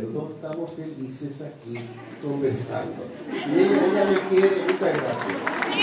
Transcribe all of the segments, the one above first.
acuerdo, estamos felices aquí conversando. Y ella me quiere, muchas gracias.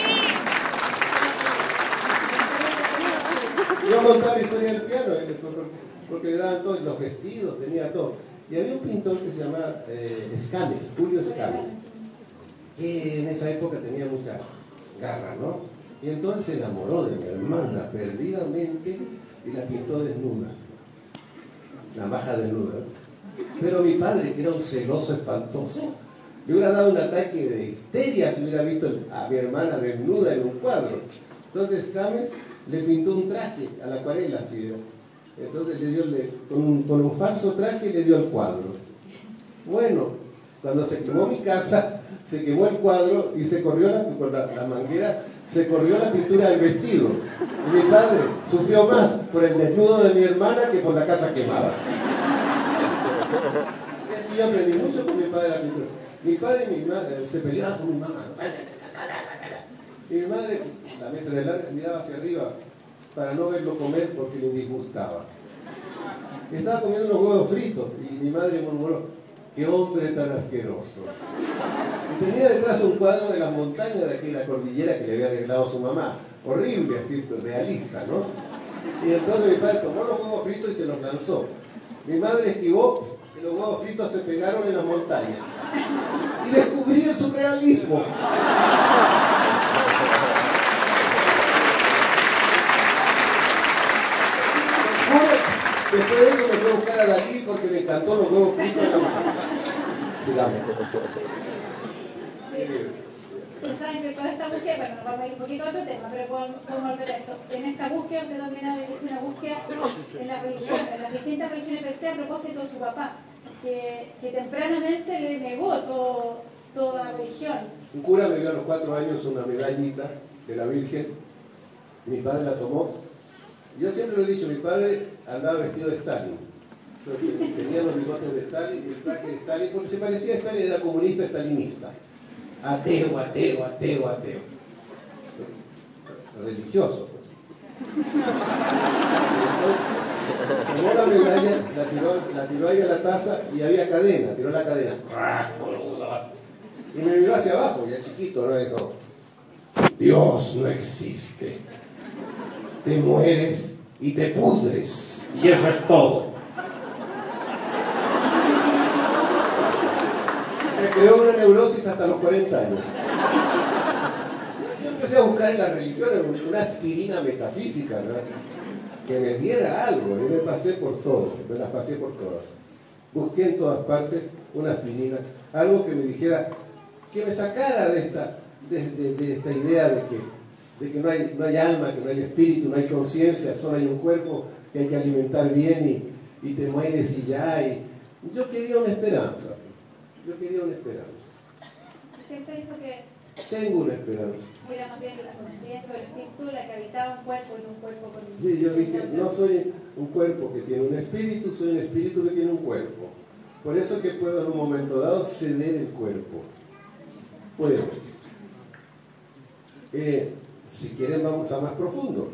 Yo contaba la historia del piano, porque le daban todos los vestidos, tenía todo. Y había un pintor que se llamaba Escames, Julio Escames, que en esa época tenía mucha garra, ¿no? Y entonces se enamoró de mi hermana perdidamente y la pintó desnuda, la maja desnuda. Pero mi padre, que era un celoso espantoso, le hubiera dado un ataque de histeria si hubiera visto a mi hermana desnuda en un cuadro. Entonces Escames le pintó un traje a la acuarela, así. Entonces le dio, con un falso traje le dio el cuadro. Bueno, cuando se quemó mi casa, se quemó el cuadro y se corrió con la manguera, se corrió la pintura del vestido. Y mi padre sufrió más por el desnudo de mi hermana que por la casa quemada. Y yo aprendí mucho con mi padre la pintura. Mi padre y mi madre se peleaban con mi mamá. Y mi madre, la mesa de larga, miraba hacia arriba para no verlo comer porque le disgustaba. Estaba comiendo unos huevos fritos y mi madre murmuró: ¡qué hombre tan asqueroso! Y tenía detrás un cuadro de las montañas de aquí, la cordillera que le había arreglado su mamá. Horrible, así, realista, ¿no? Y entonces mi padre tomó los huevos fritos y se los lanzó. Mi madre esquivó y los huevos fritos se pegaron en las montañas. Y descubrí el surrealismo. Después de eso me fui a buscar a Dalí porque me encantó los huevos fritos en la montaña. Sigamos. Saben que toda esta búsqueda, bueno, nos vamos a ir un poquito a otro tema, pero podemos volver a esto. En esta búsqueda, usted también ha hecho una búsqueda en la religión, en las distintas religiones per se, a propósito de su papá, que tempranamente le negó toda religión. Un cura me dio a los 4 años una medallita de la Virgen, y mi padre la tomó. Yo siempre lo he dicho, mi padre andaba vestido de Stalin. Tenía los bigotes de Stalin y el traje de Stalin, porque se parecía a Stalin, era comunista stalinista. Ateo, ateo, ateo, ateo. Religioso, pues. Tomó la medalla, la tiró ahí a la taza y había cadena, tiró la cadena. Y me miró hacia abajo, ya chiquito, ¿no? Dijo: Dios no existe. Te mueres y te pudres. Y eso es todo. Me creó una neurosis hasta los 40 años. Yo empecé a buscar en la religión una aspirina metafísica, ¿no? Que me diera algo. Yo me pasé por todo, me las pasé por todas. Busqué en todas partes una aspirina, algo que me dijera, que me sacara de esta idea de que no hay alma, que no hay espíritu, no hay conciencia, solo hay un cuerpo que hay que alimentar bien y te mueres y ya. Y yo quería una esperanza. Yo quería una esperanza. Siempre dijo que tengo una esperanza. era más bien la conciencia o el espíritu la que habitaba un cuerpo y un cuerpo con un... Sí, yo dije, no soy un cuerpo que tiene un espíritu, soy un espíritu que tiene un cuerpo. Por eso que puedo en un momento dado ceder el cuerpo. Puedo. Si quieren vamos a más profundo.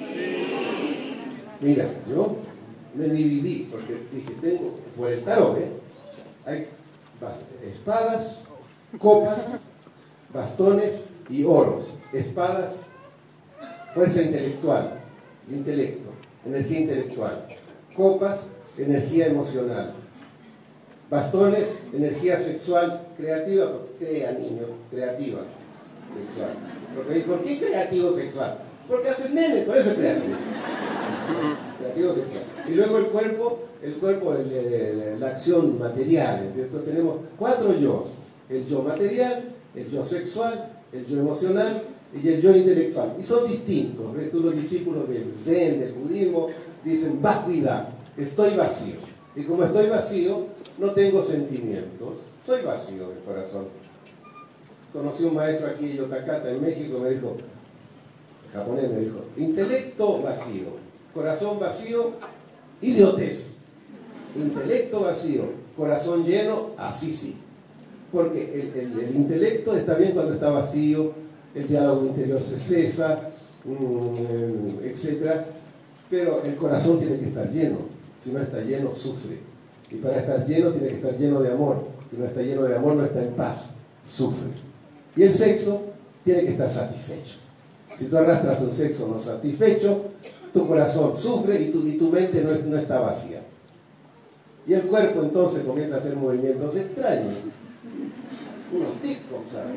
Mira, yo me dividí, porque dije, tengo, por el tarot, hay espadas, copas, bastones y oros. Espadas, fuerza intelectual, intelecto, energía intelectual. Copas, energía emocional. Bastones, energía sexual, creativa, porque crea niños, creativa, sexual. Porque ¿por qué creativo sexual? Porque hace el nene, por eso es creativo. Creativo sexual. Y luego el cuerpo, la acción material. Entonces tenemos 4 yos. El yo material, el yo sexual, el yo emocional y el yo intelectual. Y son distintos. ¿Ves? Tú, los discípulos del Zen, del budismo, dicen vacuidad, estoy vacío. Y como estoy vacío, no tengo sentimientos, soy vacío del corazón. Conocí un maestro aquí en Yotakata, en México, me dijo, japonés, me dijo, intelecto vacío, corazón vacío, idiotez. Intelecto vacío, corazón lleno, así sí. Porque el intelecto está bien cuando está vacío, el diálogo interior se cesa, etc. Pero el corazón tiene que estar lleno. Si no está lleno, sufre. Y para estar lleno tiene que estar lleno de amor. Si no está lleno de amor, no está en paz, sufre. Y el sexo tiene que estar satisfecho. Si tú arrastras un sexo no satisfecho, tu corazón sufre y tu mente no está vacía. Y el cuerpo entonces comienza a hacer movimientos extraños. Unos TikToks, ¿sabes?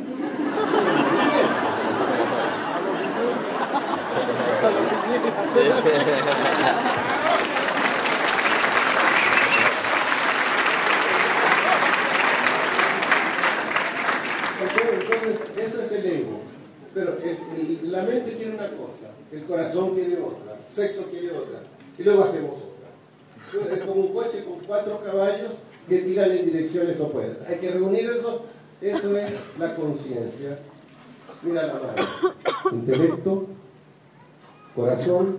Entonces, eso es el ego. Pero la mente quiere una cosa, el corazón quiere otra, el sexo quiere otra, y luego hacemos otra. Entonces, es como un coche con 4 caballos que tiran en direcciones opuestas. Hay que reunir eso es la conciencia. Mira la mano. Intelecto, corazón,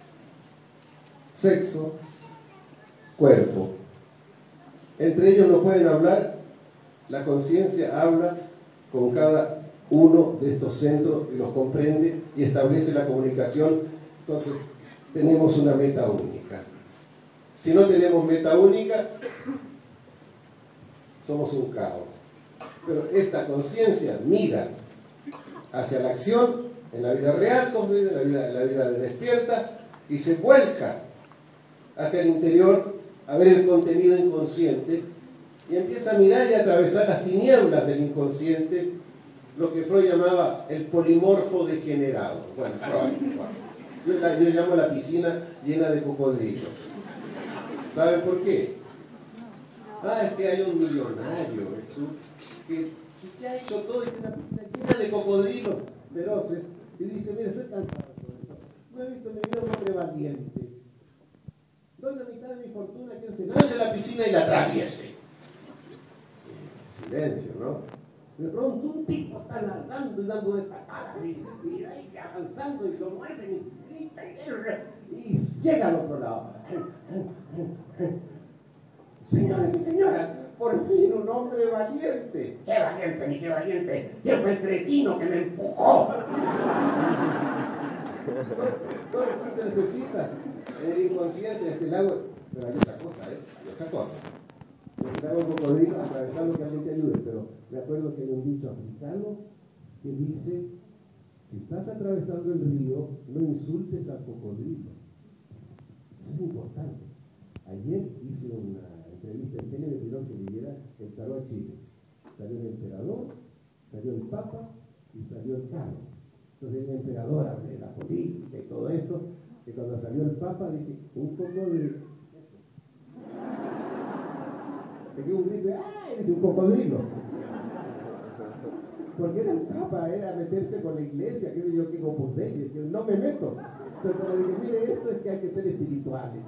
sexo, cuerpo. Entre ellos no pueden hablar, la conciencia habla con cada uno de estos centros y los comprende y establece la comunicación. Entonces tenemos una meta única. Si no tenemos meta única, somos un caos. Pero esta conciencia mira hacia la acción en la vida real, en la vida de despierta, y se vuelca hacia el interior a ver el contenido inconsciente y empieza a mirar y a atravesar las tinieblas del inconsciente, lo que Freud llamaba el polimorfo degenerado. Bueno, Freud. Yo llamo la piscina llena de cocodrilos. ¿Saben por qué? Es que hay un millonario, ¿ves tú? Que ya ha hecho todo y tiene una piscina llena de cocodrilos feroces y dice, mira, estoy cansado de esto. No he visto en mi vida un hombre valiente. Doy la mitad de mi fortuna a quien se lance a la piscina y la atraviese. Silencio, ¿no? De pronto un tipo está nadando y dando de patadas y ahí avanzando y lo muerden y grita y llega al otro lado. Señores y señoras, por fin un hombre valiente. ¡Qué valiente, ni qué valiente! ¿Quién fue el cretino que me empujó? Todo lo que necesita el inconsciente, este lago. Pero hay otra cosa, hay otra cosa. Me hago un cocodrilo atravesando que alguien te ayude, pero me acuerdo que hay un dicho africano que dice: si estás atravesando el río, no insultes al cocodrilo. Eso es importante. Ayer hice una entrevista en tele, me pidieron que viniera el tarot a Chile. Salió el emperador, salió el papa y salió el carro. Entonces el emperador hablé de la política y todo esto, y cuando salió el papa dije, un cocodrilo. Pegué un grito, ¡ay! Dije, un cocodrilo. Porque era el papa, era meterse con la iglesia, que yo que Opus Dei, que no me meto. Entonces le dije, mire, esto es que hay que ser espirituales.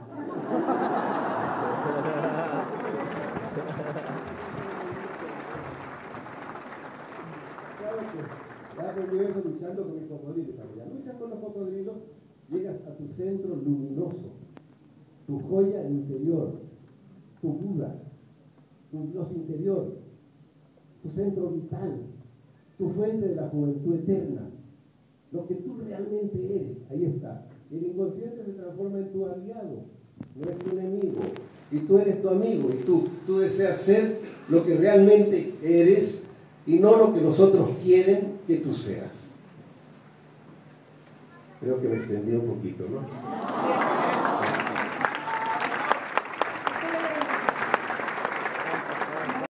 Claro que ya aprendí eso luchando con mis cocodrilos. Cuando ya luchas con los cocodrilos, llegas a tu centro luminoso, tu joya interior, tu Buda, tu Dios interior, tu centro vital, tu fuente de la juventud eterna, lo que tú realmente eres. Ahí está. El inconsciente se transforma en tu aliado, no es tu enemigo. Y tú eres tu amigo, y tú deseas ser lo que realmente eres y no lo que los otros quieren que tú seas. Creo que me extendí un poquito, ¿no?